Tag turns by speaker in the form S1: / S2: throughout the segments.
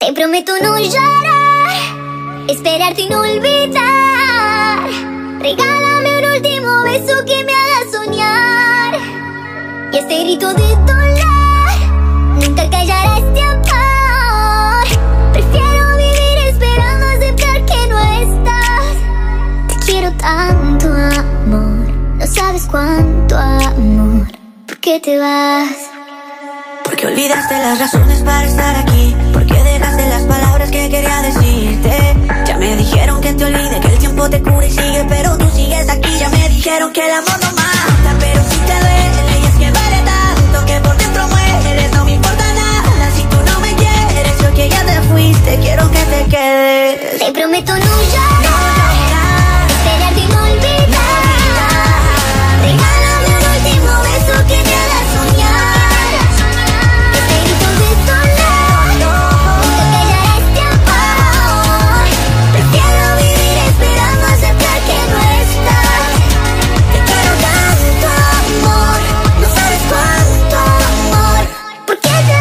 S1: Te prometo no llorar, esperarte y no olvidar. Regálame un último beso que me haga soñar. Y este grito de dolor nunca callará este amor. Prefiero vivir esperando aceptar que no estás. Te quiero tanto, amor, no sabes cuánto amor. ¿Por qué te vas?
S2: Porque olvidaste las razones para estar aquí. Porque dejaste las palabras que quería decirte. Ya me dijeron que te olvide, que el tiempo te cura y sigue, pero tú sigues aquí. Ya me dijeron que el amor no mata, pero si te duele, y es que duele tanto que por dentro mueres. No me importa nada si tú no me quieres. Yo que ya te fuiste, quiero que te quedes.
S1: Te prometo no llorar, esperarte y no olvidar. Regálame un último beso que me haga soñar. Este grito de dolor nunca callará este amor. Prefiero vivir esperando aceptar que no estás. Te quiero tanto, amor, no sabes cuánto amor. ¿Por qué te vas?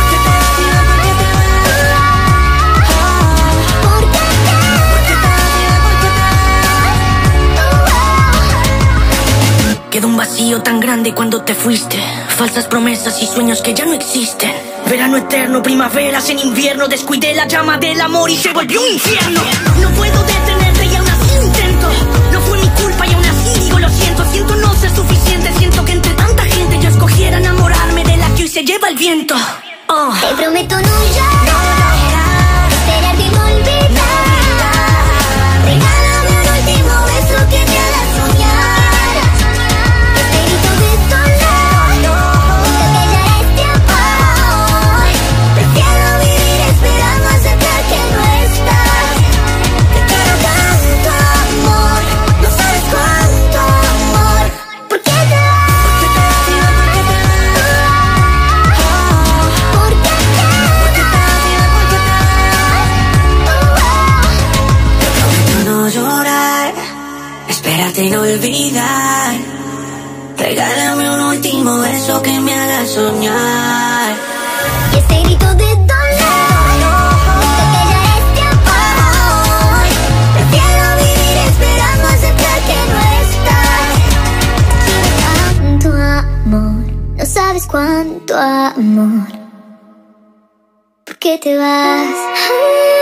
S2: Quedó un vacío tan grande cuando te fuiste. Falsas promesas y sueños que ya no existen. Verano eterno, primaveras en invierno. Descuidé la llama del amor y se volvió un infierno. No puedo detenerte y aún así intento. No fue mi culpa y aún así digo lo siento. Siento no ser suficiente, siento que entre tanta gente yo escogiera enamorarme de la que hoy se lleva el viento.
S1: Te prometo no llorar, esperarte y no olvidar. Regálame un último beso que me haga soñar. Este grito de dolor nunca callará este amor. Prefiero vivir esperando aceptar que no estás. Te quiero tanto, amor, no sabes cuánto amor. ¿Por qué te vas?
S2: No llorar, espérate y no olvidar. Regálame un último beso que me haga soñar.
S1: Y este grito de dolor nunca callará este amor. Prefiero vivir esperando aceptar que no estás. Te quiero tanto, amor, no sabes cuánto amor. ¿Por qué te vas?